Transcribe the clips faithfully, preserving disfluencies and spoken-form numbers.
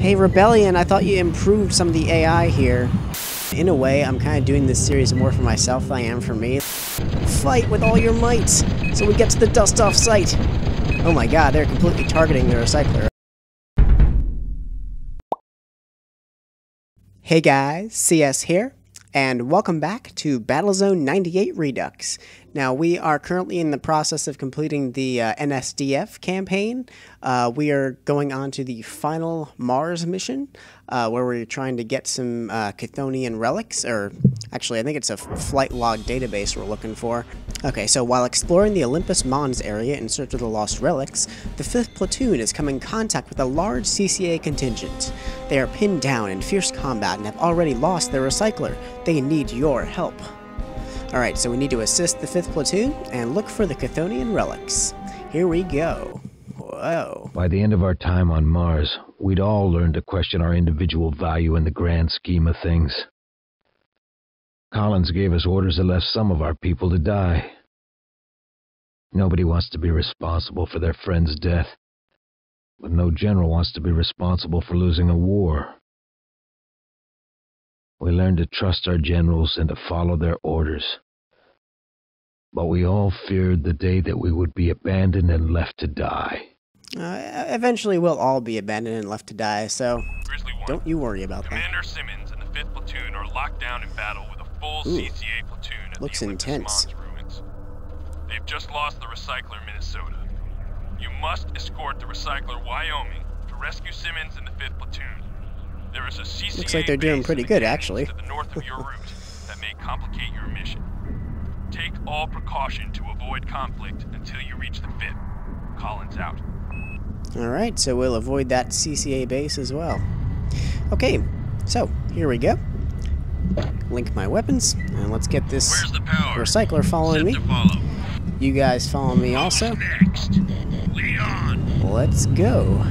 Hey, Rebellion, I thought you improved some of the A I here. In a way, I'm kind of doing this series more for myself than I am for me. Fight with all your might, so we get to the dust-off site. Oh my god, they're completely targeting the recycler. Hey guys, C S here, and welcome back to Battlezone ninety-eight Redux. Now, we are currently in the process of completing the uh, N S D F campaign. Uh, we are going on to the final Mars mission, uh, where we're trying to get some uh, Chthonian relics, or actually, I think it's a flight log database we're looking for. Okay, so while exploring the Olympus Mons area in search of the lost relics, the fifth Platoon has come in contact with a large C C A contingent. They are pinned down in fierce combat and have already lost their recycler. They need your help. Alright, so we need to assist the fifth Platoon and look for the Chthonian relics. Here we go. Whoa. By the end of our time on Mars, we'd all learned to question our individual value in the grand scheme of things. Collins gave us orders that left some of our people to die. Nobody wants to be responsible for their friend's death, but no general wants to be responsible for losing a war. We learned to trust our generals and to follow their orders. But we all feared the day that we would be abandoned and left to die. Uh, eventually we'll all be abandoned and left to die, so don't you worry about Commander that. Simmons and the fifth Platoon are locked down in battle with a full Ooh, C C A platoon at looks the Olympus intense. Mons ruins. They've just lost the recycler Minnesota. You must escort the recycler Wyoming to rescue Simmons and the fifth Platoon. There is a C C A Looks like they're doing pretty good, actually. to the north of your route that may complicate your mission. Take all precaution to avoid conflict until you reach the fifth. Collins out. Alright, so we'll avoid that C C A base as well. Okay, so here we go. Link my weapons, and let's get this Where's the power? recycler following me. Set to follow. You guys follow me also. Next. Lead on. Let's go.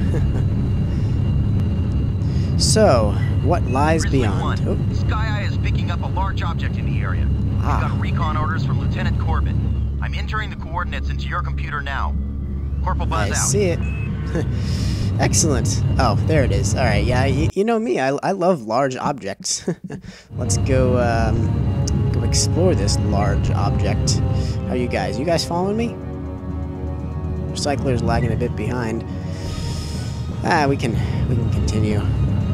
So, what lies Grizzly beyond? One, Oh, Sky Eye is picking up a large object in the area. Ah. We've got recon orders from Lieutenant Corbett. I'm entering the coordinates into your computer now. Corporal Buzz I out. see it. Excellent. Oh, there it is. All right, yeah, you, you know me. I, I love large objects. Let's go um, go explore this large object. How are you guys? You guys following me? Recycler's lagging a bit behind. Ah, we can we can continue.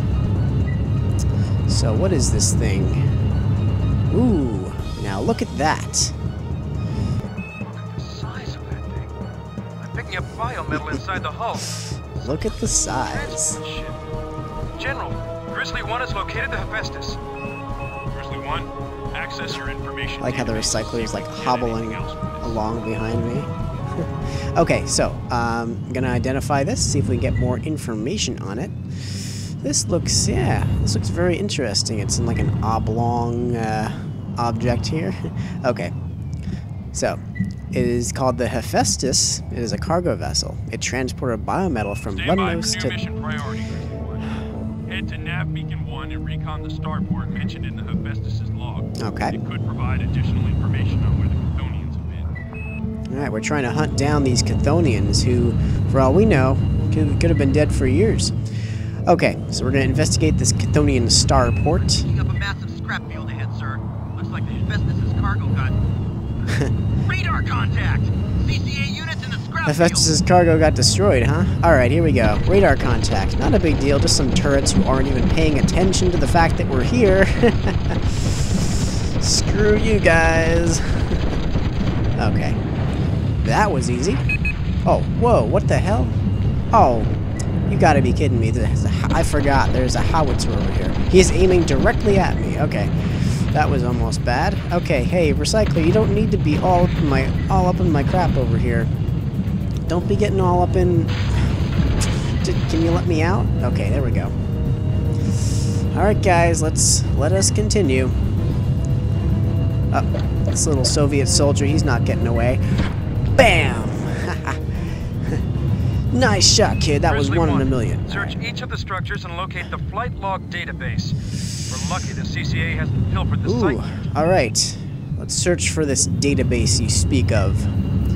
So what is this thing? Ooh, now look at that. Look at the size of that thing. I'm picking up biometal inside the hull. Look at the size. Transport ship. General, Grizzly One has located the Hephaestus. Grizzly One, access your information. I like how the database. recycler is See like if we can get hobbling anything else from this. along behind me. Okay, so um, I'm gonna identify this, see if we can get more information on it. This looks, yeah, this looks very interesting. It's in like an oblong uh, object here. Okay, so it is called the Hephaestus. It is a cargo vessel. It transported biometal from Stand by Lemnos for to. new mission priority, Grizzly One. Head to Nav Beacon One and recon the starport mentioned in the Hephaestus' log. Okay. It could provide additional information on where the Chthonians have been. All right, we're trying to hunt down these Chthonians who, for all we know, could, could have been dead for years. Okay, so we're going to investigate this Chthonian starport. Picking up a massive scrap field ahead, sir. Looks like the Hephaestus' cargo got... Radar contact! C C A units in the scrap field! Hephaestus' cargo got destroyed, huh? Alright, here we go. Radar contact. Not a big deal, just some turrets who aren't even paying attention to the fact that we're here. Screw you guys. Okay. That was easy. Oh, whoa, what the hell? Oh, you gotta be kidding me. There's a, I forgot, there's a howitzer over here. He's aiming directly at me. Okay. That was almost bad. Okay, hey, recycler, you don't need to be all up in my all up in my crap over here. Don't be getting all up in. D can you let me out? Okay, there we go. All right, guys, let's let us continue. Oh, this little Soviet soldier, he's not getting away. Bam! Nice shot, kid. That was Grizzly one in a One, million. Search each of the structures and locate the flight log database. We're lucky the C C A hasn't pilfered the Ooh, site yet. all right. Let's search for this database you speak of.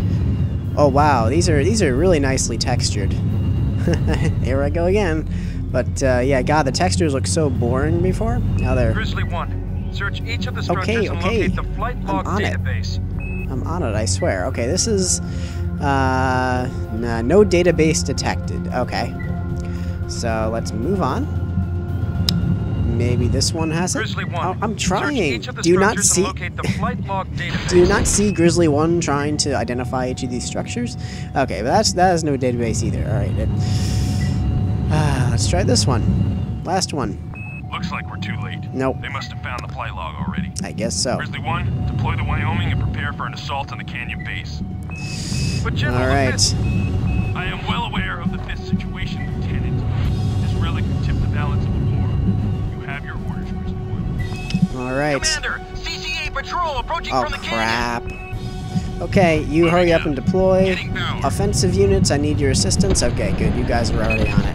Oh wow, these are these are really nicely textured. Here I go again. But uh, yeah, God, the textures look so boring before. Now they're Grizzly one, search each of the structures okay. and Okay, locate the flight log I'm on database. it. I'm on it. I swear. Okay, this is uh, nah, no database detected. Okay, so let's move on. Maybe this one has it. Grizzly one, Oh, I'm trying. search each of the Do you not structures see? and locate the flight log database. Do you not see Grizzly one trying to identify each of these structures? Okay, but that's that is no database either. All right, it, uh, let's try this one. Last one. Looks like we're too late. Nope. They must have found the flight log already. I guess so. Grizzly one, deploy the Wyoming and prepare for an assault on the canyon base. But General, All the right. fifth- I am well aware of the fifth situation, Lieutenant. This relic could tip the balance of the war. You have your orders, Grizzly one. All right. Commander, C C A patrol approaching Oh from the canyon. crap. Okay, you hurry up and deploy. Getting power. Offensive units, I need your assistance. Okay, good. You guys are already on it.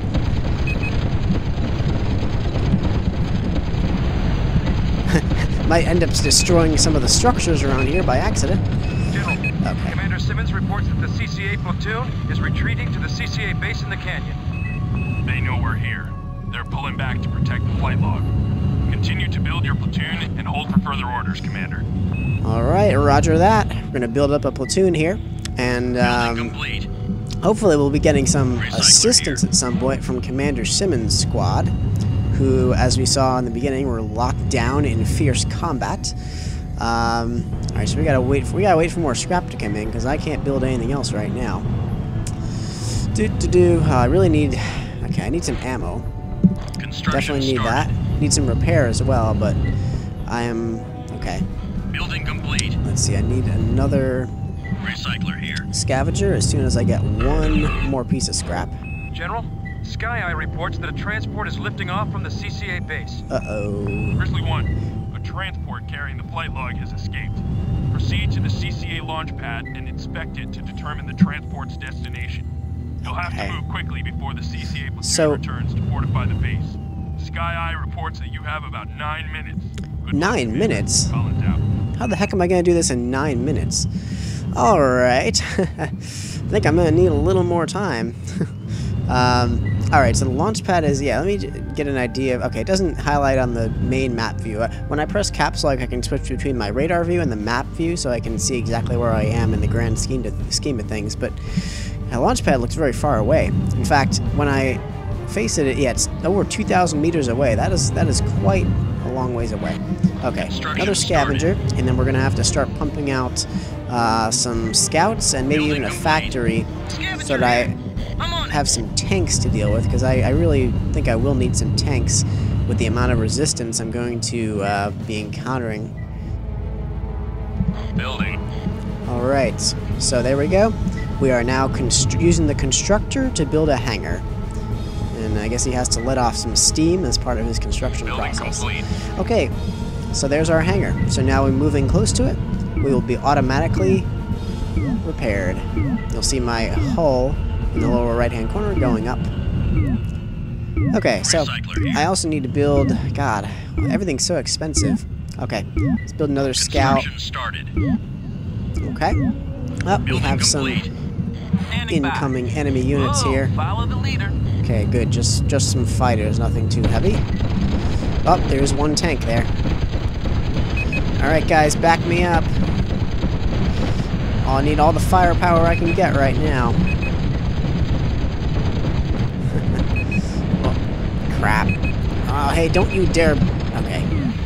Might end up destroying some of the structures around here by accident. General, Okay. Commander Simmons reports that the C C A platoon is retreating to the C C A base in the canyon. They know we're here. They're pulling back to protect the flight log. Continue to build your platoon and hold for further orders, Commander. All right, roger that. We're gonna build up a platoon here, and um, Complete. hopefully we'll be getting some Recycler assistance at some point from Commander Simmons' squad, who, as we saw in the beginning, were locked down in fierce combat. Um, all right, so we gotta wait. For, we gotta wait for more scrap to come in because I can't build anything else right now. Do do do. Uh, I really need. Okay, I need some ammo. Construction Definitely need started. that. Need some repair as well, but I am okay. Building complete. Let's see. I need another Recycler here. scavenger as soon as I get one more piece of scrap. General, Sky Eye reports that a transport is lifting off from the C C A base. Uh-oh. Grizzly one, a transport carrying the flight log has escaped. Proceed to the C C A launch pad and inspect it to determine the transport's destination. You'll have Okay. to move quickly before the C C A platoon So- returns to fortify the base. Sky Eye reports that you have about nine minutes. Good luck, Nine Commander. minutes? Collins out. How the heck am I going to do this in nine minutes? All right. I think I'm going to need a little more time. um, all right, so the launch pad is, yeah, let me j- get an idea of, okay, it doesn't highlight on the main map view. Uh, When I press caps lock, I can switch between my radar view and the map view so I can see exactly where I am in the grand scheme, to, scheme of things. But the launch pad looks very far away. In fact, when I face it, yeah, it's over two thousand meters away. That is that is quite a long ways away. Okay, Construction another scavenger, started. and then we're going to have to start pumping out uh, some scouts and maybe Building even a complete. factory Scavenger so that I here. I'm on it. have some tanks to deal with, because I, I really think I will need some tanks with the amount of resistance I'm going to uh, be encountering. Building. Alright, so there we go. We are now constr using the constructor to build a hangar. And I guess he has to let off some steam as part of his construction Building process. complete. Okay, so there's our hangar. So now we're moving close to it. We will be automatically repaired. You'll see my hull in the lower right-hand corner going up. Okay, so Recycler here. I also need to build... God, everything's so expensive. Okay, let's build another scout. Construction started. Okay. Oh, we Building have some complete. Standing by. incoming enemy units Whoa, here. Follow the leader. Okay, good. Just just some fighters, nothing too heavy. Oh, there's one tank there. Alright, guys, back me up. Oh, I need all the firepower I can get right now. Oh, crap. Oh, hey, don't you dare... Okay.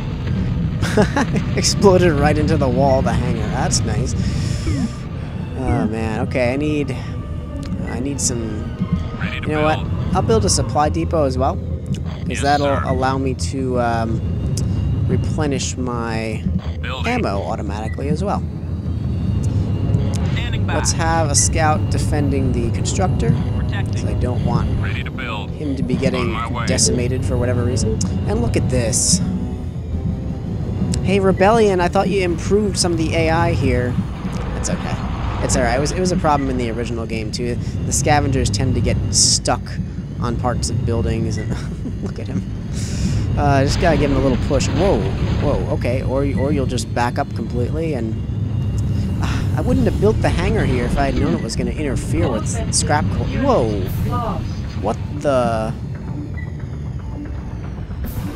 Exploded right into the wall of the hangar. That's nice. Oh, man. Okay, I need... I need some... Ready to You know what? build. I'll build a supply depot as well, because Yes, that'll sir. allow me to um, replenish my Building. ammo automatically as well. Standing by. Let's have a scout defending the constructor, because Protecting. I don't want Ready to build. him to be getting On my way. decimated for whatever reason. And look at this. Hey, Rebellion, I thought you improved some of the A I here. It's okay. It's alright. It was, it was a problem in the original game, too. The scavengers tend to get stuck on parts of buildings, and look at him. Uh, just gotta give him a little push. Whoa, whoa, okay. Or, or you'll just back up completely, and... Uh, I wouldn't have built the hangar here if I had known it was going to interfere with scrap coal. Whoa! What the...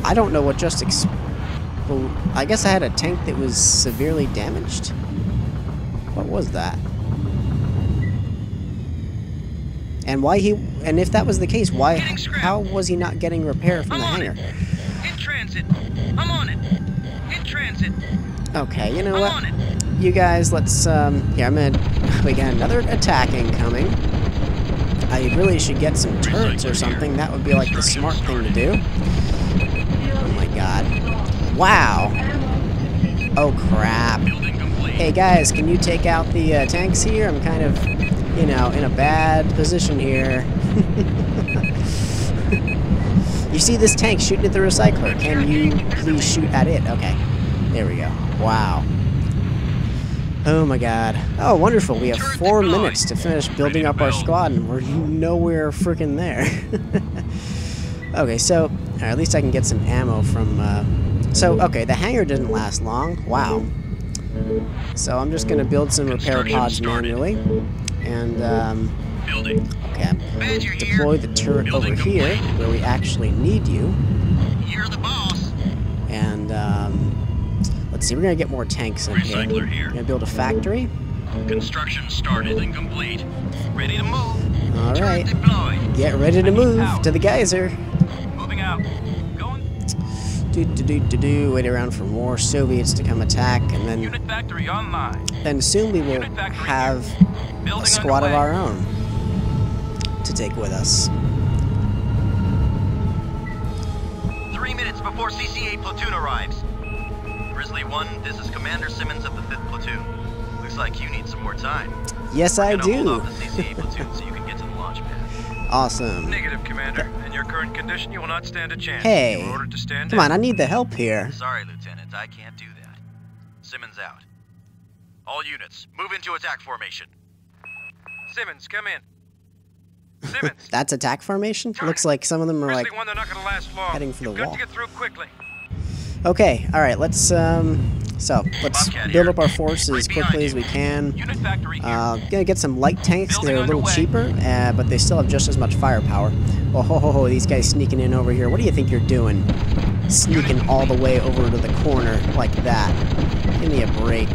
I don't know what just ex... Well, I guess I had a tank that was severely damaged? What was that? And why he... And if that was the case, why... How was he not getting repair from I'm the on hangar? It. In transit. I'm on it. In transit. Okay, you know I'm what? on it. You guys, let's... Um, here, I'm gonna... We got another attack incoming. I really should get some turrets or something. That would be like the smart thing to do. Oh my god. Wow. Oh crap. Hey guys, can you take out the uh, tanks here? I'm kind of, you know, in a bad position here. You see this tank shooting at the recycler. Can you please shoot at it? Okay. There we go. Wow. Oh my god. Oh, wonderful. We have four minutes to finish building up our squad, and we're nowhere freaking there. Okay, so or at least I can get some ammo from... Uh, so, okay, the hangar didn't last long. Wow. So I'm just going to build some repair pods manually. And, um... okay, deploy the turret over here, where we actually need you. You're the boss. And, um... let's see, we're going to get more tanks in here. Recycler here. We're going to build a factory. Construction started and complete. Ready to move. All right. Turret deployed. Get ready to move to the geyser. Moving out. Going. Do do do do do. Wait around for more Soviets to come attack, and then Unit factory online. then soon we will Unit factory have Building a squad underway. of our own to take with us. Three minutes before C C A platoon arrives. Grizzly one, this is Commander Simmons of the fifth Platoon. Looks like you need some more time. Yes, I We're gonna hold do. off the C C A platoon so you can get to the launch pad. Awesome. Negative, Commander. In your current condition, you will not stand a chance. Hey, You were ordered to stand come on, I down. need the help here. Sorry, Lieutenant, I can't do that. Simmons out. All units, move into attack formation. Simmons, come in. Simmons. That's attack formation? Looks like some of them are Grizzly like one, they're not going to last long. heading for the You've got wall. to get through quickly. Okay, all right. Let's um. So let's Bobcat build here. up our forces Right as behind quickly as you. we can. Unit factory here. Uh, gonna get some light tanks. Building They're a little underway. cheaper, uh, but they still have just as much firepower. Oh ho ho ho! These guys sneaking in over here. What do you think you're doing? Sneaking all the way over to the corner like that. Give me a break.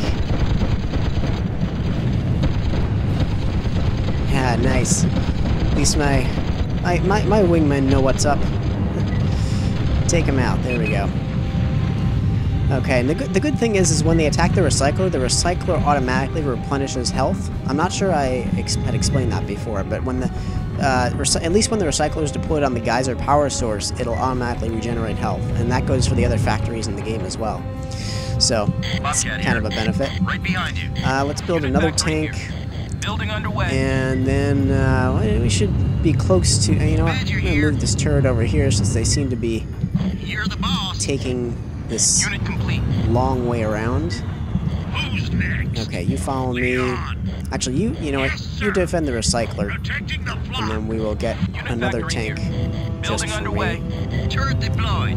Yeah, nice. At least my my my, my wingmen know what's up. Take them out. There we go. Okay, and the good, the good thing is, is when they attack the recycler, the recycler automatically replenishes health. I'm not sure I ex had explained that before, but when the, uh, at least when the recycler is deployed on the geyser power source, it'll automatically regenerate health, and that goes for the other factories in the game as well. So, it's Bobcat kind here. of a benefit. Right behind you. Uh, let's build Unit another factory tank, here. Building underway. and then uh, we should be close to, you know what, I'm Badger going to here. move this turret over here since they seem to be You're the boss. taking this Unit complete. long way around. Who's next? Okay, you follow me. Actually, you you know what? Yes, You sir. defend the recycler, Protecting the and flock. then we will get Unit another factory tank here. just Building for underway. me. Turret deployed.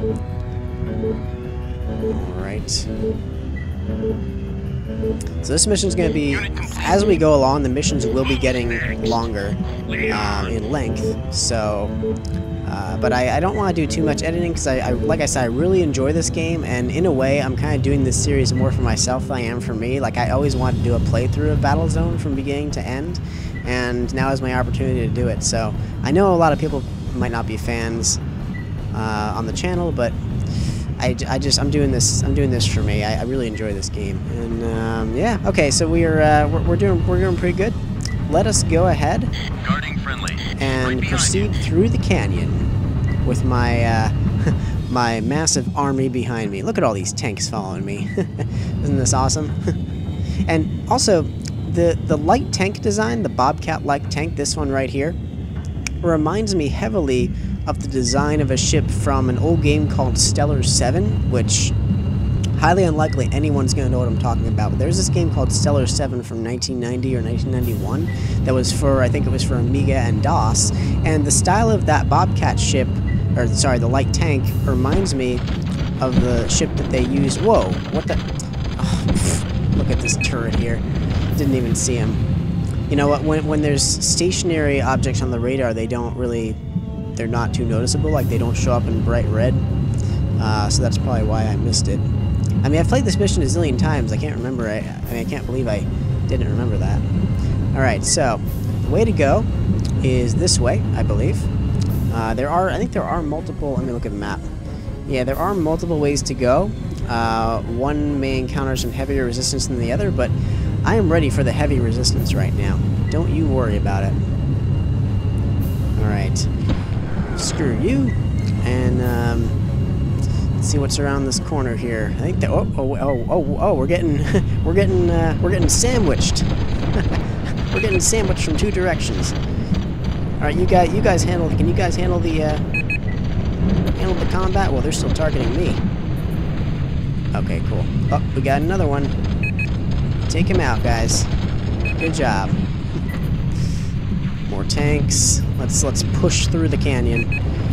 All right. So this mission's going to be, Unit complete. as we go along, the missions will be getting longer uh, in length. So, uh, but I, I don't want to do too much editing because I, I, like I said, I really enjoy this game, and in a way, I'm kind of doing this series more for myself than I am for me. Like I always wanted to do a playthrough of Battlezone from beginning to end, and now is my opportunity to do it. So I know a lot of people might not be fans uh, on the channel, but I, I just I'm doing this I'm doing this for me. I, I really enjoy this game, and um, yeah. Okay, so we are uh, we're, we're doing we're doing pretty good. Let us go ahead Guarding friendly. and Right behind proceed you. through the canyon with my uh, my massive army behind me. Look at all these tanks following me. Isn't this awesome? And also, the the light tank design, the Bobcat-like tank, this one right here, reminds me heavily of the design of a ship from an old game called Stellar seven, which highly unlikely anyone's going to know what I'm talking about. But there's this game called Stellar seven from nineteen ninety or nineteen ninety-one that was for, I think it was for Amiga and DOS, and the style of that Bobcat ship, or sorry, the light tank, reminds me of the ship that they used. Whoa, what the? Oh, pff, look at this turret here. Didn't even see him. You know what? When when there's stationary objects on the radar, they don't really, they're not too noticeable. Like they don't show up in bright red. uh, so that's probably why I missed it. I mean, I've played this mission a zillion times. I can't remember. I, I mean, I can't believe I didn't remember that. Alright, so the way to go is this way, I believe. Uh, there are, I think there are multiple, let me look at the map. Yeah, there are multiple ways to go. Uh, one may encounter some heavier resistance than the other, but I am ready for the heavy resistance right now. Don't you worry about it. Alright. Screw you. And, um, let's see what's around this corner here. I think that, oh, oh, oh, oh, oh, we're getting, we're getting, uh, we're getting sandwiched. We're getting sandwiched from two directions. Alright, you guys, you guys handle, can you guys handle the, uh, handle the combat? Well, they're still targeting me. Okay, cool. Oh, we got another one. Take him out, guys. Good job. More tanks. Let's, let's push through the canyon.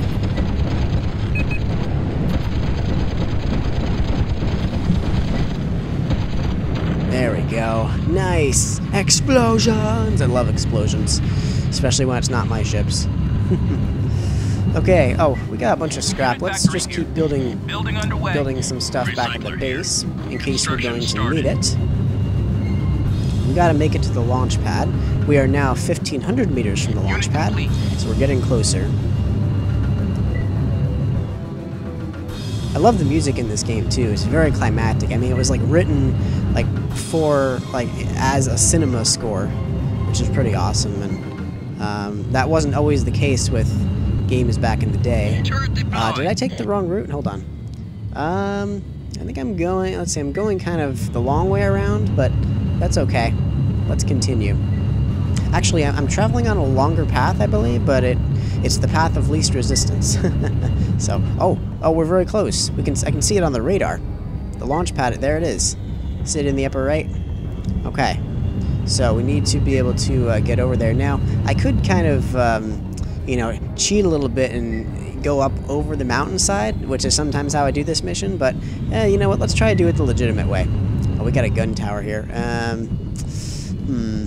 There we go. Nice! Explosions! I love explosions. Especially when it's not my ships. Okay, oh, we got a bunch of scrap. Let's just keep building Building underway. building some stuff back at the Recycler base, in case we're Construction going to started. need it. We gotta make it to the launch pad. We are now fifteen hundred meters from the launch Unit pad, complete. so we're getting closer. I love the music in this game too. It's very climactic. I mean, it was like written like for like as a cinema score, which is pretty awesome. And um, that wasn't always the case with games back in the day. Uh, did I take the wrong route? Hold on. Um, I think I'm going. Let's see. I'm going kind of the long way around, but that's okay. Let's continue. Actually, I'm traveling on a longer path, I believe, but it it's the path of least resistance. So, oh, oh, we're very close. We can I can see it on the radar. The launch pad, there it is. Sit in the upper right. Okay. So we need to be able to uh, get over there. Now, I could kind of, um, you know, cheat a little bit and go up over the mountainside, which is sometimes how I do this mission. But eh, you know what? Let's try to do it the legitimate way. Oh, we got a gun tower here. Um, hmm.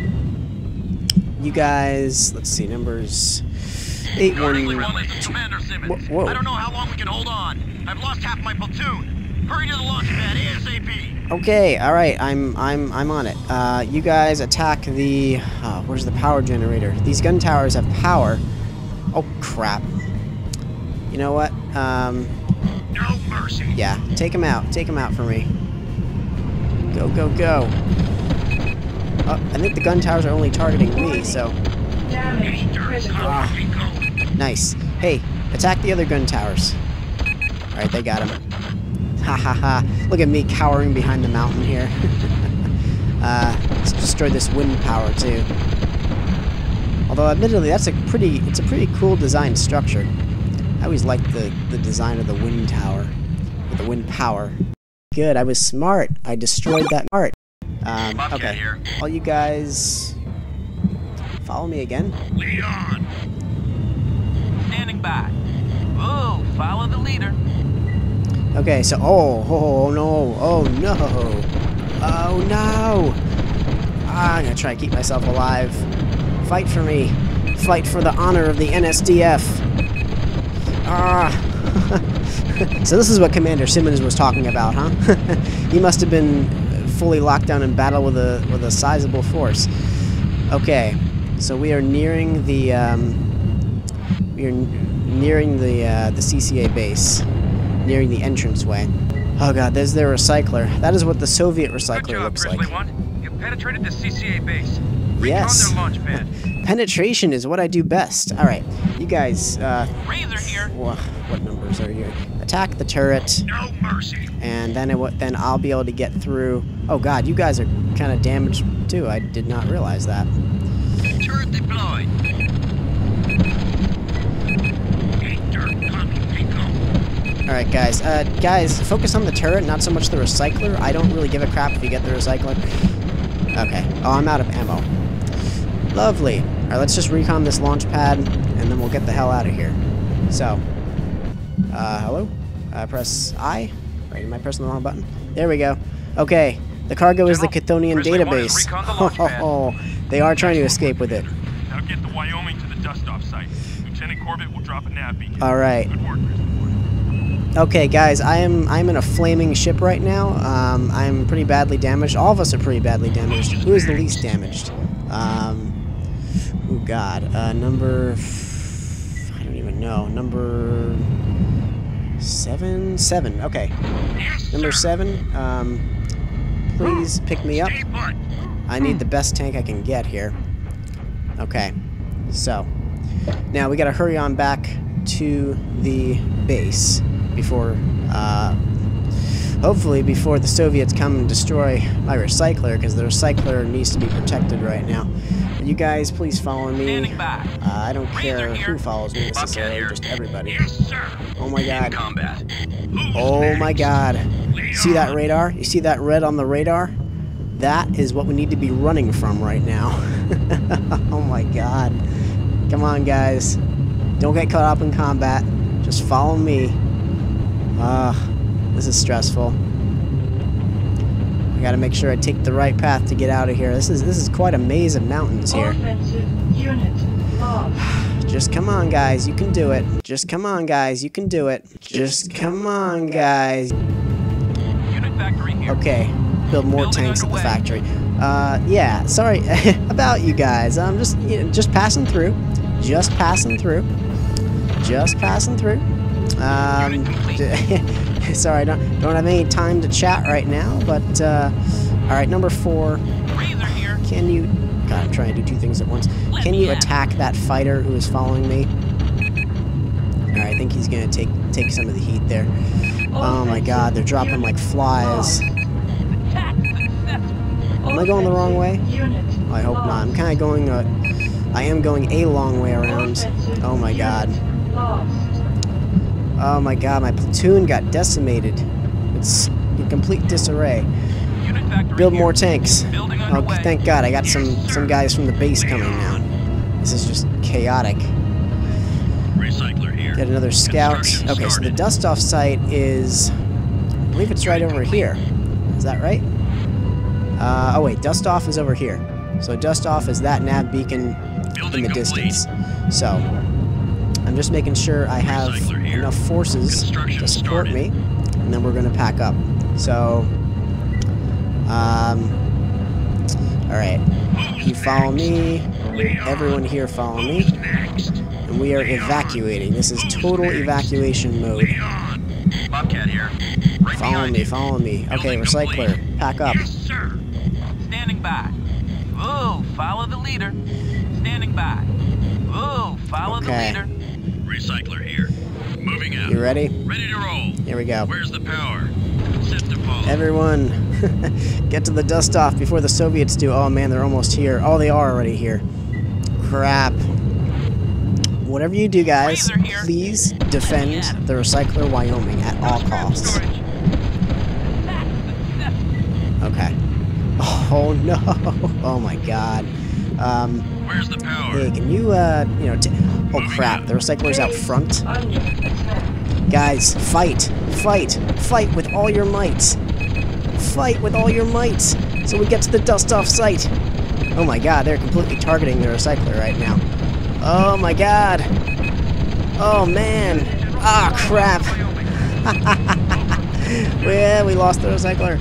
You guys, let's see, numbers eight one. Commander Simmons. Whoa. I don't know how long we can hold on. I've lost half my platoon. Hurry to the launch pad ASAP. Okay, all right, I'm I'm I'm on it. Uh, you guys attack the. Uh, where's the power generator? These gun towers have power. Oh crap! You know what? Um, No mercy. yeah, take him out. Take him out for me. Go go go! Uh, I think the gun towers are only targeting me, so. Ah, nice. Hey, attack the other gun towers. All right, they got him. Ha ha ha! Look at me cowering behind the mountain here. uh, let's destroy this wind power too. Although, admittedly, that's a pretty, it's a pretty cool design structure. I always liked the, the design of the wind tower, with the wind power. Good, I was smart. I destroyed that part. Um, Bobcat okay, here. all you guys, follow me again. Lead on. Standing by. Oh, follow the leader. Okay, so, oh, oh, no, oh, no, oh, no. Ah, I'm gonna try to keep myself alive. Fight for me. Fight for the honor of the N S D F. Ah. So this is what Commander Simmons was talking about, huh? He must have been fully locked down in battle with a with a sizable force. Okay, so we are nearing the um, we are n nearing the uh, the C C A base, nearing the entranceway. Oh god, there's their recycler. That is what the Soviet Good recycler job, looks Grizzly like. One. You penetrated the C C A base. Recon Yes. their launch pad. Penetration is what I do best. All right, you guys. Uh, Razor here. wha- what numbers are here? Attack the turret. No mercy. And then it w then I'll be able to get through. Oh god, you guys are kind of damaged too. I did not realize that. Turret deployed. All right, guys. Uh, guys, focus on the turret, not so much the recycler. I don't really give a crap if you get the recycler. Okay. Oh, I'm out of ammo. Lovely. All right, let's just recon this launch pad, and then we'll get the hell out of here. So, uh, hello. Uh, press I. Right, am I pressing the wrong button? There we go. Okay. The cargo is the General, Chthonian Grizzly One database. has reconned the launch pad. Oh, they are trying to escape with it. Now get the Wyoming to the dust-off site. Lieutenant Corbett will drop a nav beacon. All right. Good work, Grizzly One. Okay, guys, I am I'm in a flaming ship right now. Um, I'm pretty badly damaged. All of us are pretty badly damaged. Who is the least damaged? Um, oh God, uh, number f I don't even know. Number seven, seven. Okay, number seven. Um, please pick me up. I need the best tank I can get here. Okay, so now we gotta hurry on back to the base before, uh, hopefully before the Soviets come and destroy my recycler, because the recycler needs to be protected right now. But you guys, please follow me. Uh, I don't care who follows me necessarily, just everybody. Oh my God. Oh my God. See that radar? You see that red on the radar? That is what we need to be running from right now. Oh my God. Come on, guys. Don't get caught up in combat. Just follow me. Ah, uh, this is stressful. I gotta make sure I take the right path to get out of here. This is this is quite a maze of mountains here. Just come on, guys. You can do it. Just come on, guys. You can do it. Just come on, guys. Okay. Build more tanks at the factory. Uh, yeah. Sorry about you guys. I'm just you know, just passing through. Just passing through. Just passing through. Um, sorry, I don't, don't have any time to chat right now, but, uh, alright, number four. Can you... God, I'm trying to do two things at once. Can you attack that fighter who is following me? Alright, I think he's gonna take, take some of the heat there. Oh my God, they're dropping like flies. Am I going the wrong way? Oh, I hope not. I'm kind of going, uh, I am going a long way around. Oh my God. Oh my God, my platoon got decimated. It's in complete disarray. Build more tanks. Oh, thank God, I got some, some guys from the base coming now. This is just chaotic. Get another scout. Okay, so the dust-off site is... I believe it's right over here. Is that right? Uh, oh wait, dust-off is over here. So dust-off is that nav beacon in the distance. So... I'm just making sure I have enough forces to support me, and then we're going to pack up. So, um, alright, you follow me, everyone here follow me, and we are evacuating. This is total evacuation mode. Follow me, follow me. Okay, recycler, pack up. Standing by. Ooh, follow the leader. Standing by. Ooh, follow the leader. Recycler here. Moving out. You ready? Ready to roll. Here we go. Where's the power? Set to follow. Everyone, get to the dust off before the Soviets do. Oh man, they're almost here. Oh, they are already here. Crap. Whatever you do, guys, please defend the recycler Wyoming at all costs. Okay. Oh no. Oh my God. Um, Where's the power? Hey, can you, uh, you know, t oh crap, the recycler's out front. Guys, fight, fight, fight with all your might. Fight with all your might, so we get to the dust-off site. Oh my God, they're completely targeting the recycler right now. Oh my God. Oh man. Ah, crap. Well, we lost the recycler.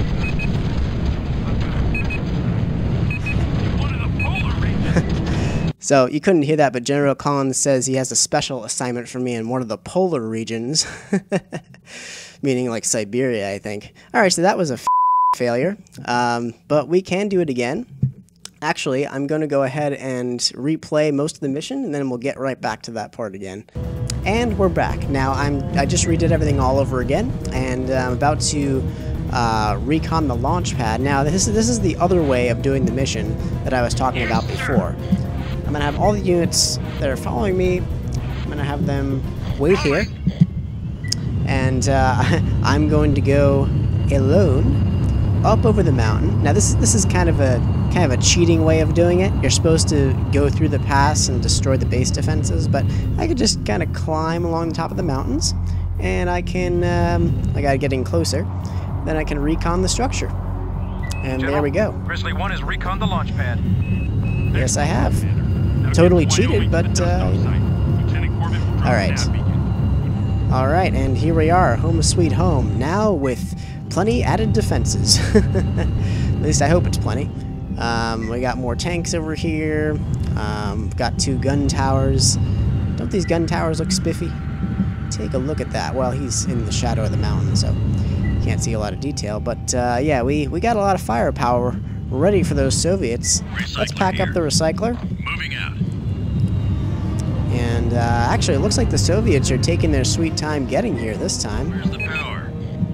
So, you couldn't hear that, but General Collins says he has a special assignment for me in one of the polar regions. Meaning, like, Siberia, I think. Alright, so that was a f failure. Um, but we can do it again. Actually, I'm going to go ahead and replay most of the mission, and then we'll get right back to that part again. And we're back. Now, I'm, I just redid everything all over again, and I'm about to uh, recon the launch pad. Now, this is, this is the other way of doing the mission that I was talking about before. I'm going to have all the units that are following me, I'm going to have them wait here, and uh, I'm going to go alone up over the mountain. Now this, this is kind of a kind of a cheating way of doing it. You're supposed to go through the pass and destroy the base defenses, but I could just kind of climb along the top of the mountains, and I can, um, I got getting closer, then I can recon the structure. And General, there we go. Grizzly one has reconned the launch pad. Yes, I have. Totally cheated, but, uh... Alright. Alright, and here we are, home sweet home, now with plenty added defenses. At least I hope it's plenty. Um, we got more tanks over here, um, got two gun towers. Don't these gun towers look spiffy? Take a look at that. Well, he's in the shadow of the mountain, so can't see a lot of detail. But uh, yeah, we, we got a lot of firepower ready for those Soviets. Recycler Let's pack here. up the recycler. Moving out. And uh, actually, it looks like the Soviets are taking their sweet time getting here this time. Where's the power?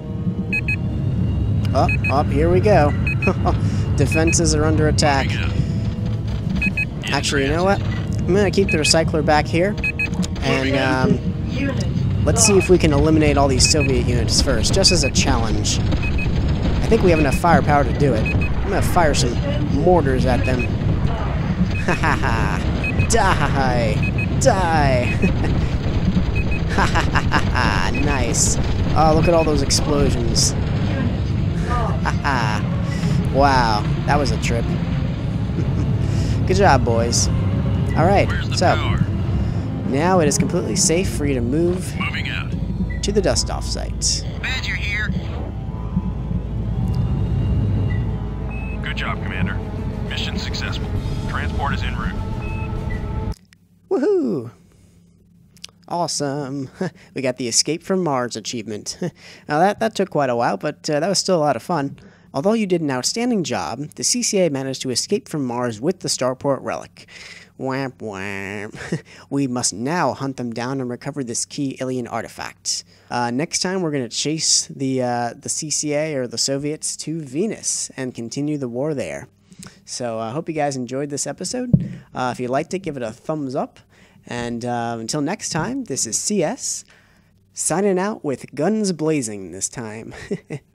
Up, up, here we go. Defenses are under attack. Moving out. Actually, you know what? I'm going to keep the recycler back here. And um, let's see if we can eliminate all these Soviet units first, just as a challenge. I think we have enough firepower to do it. I'm going to fire some mortars at them. Ha ha ha. Die! Die! Ha ha ha ha ha! Nice. Oh, look at all those explosions. Ha ha. Wow, that was a trip. Good job, boys. Alright, so Power? now it is completely safe for you to move Moving out. to the dust-off site. Badger here. Good job, Commander. Mission successful. Transport is en route. Woohoo! Awesome. We got the Escape from Mars achievement. Now that, that took quite a while, but uh, that was still a lot of fun. Although you did an outstanding job, the C C A managed to escape from Mars with the starport relic. Wham wham. We must now hunt them down and recover this key alien artifact. Uh, next time we're going to chase the, uh, the C C A or the Soviets to Venus and continue the war there. So I uh, hope you guys enjoyed this episode. Uh, if you liked it, give it a thumbs up. And uh, until next time, this is C S, signing out with guns blazing this time.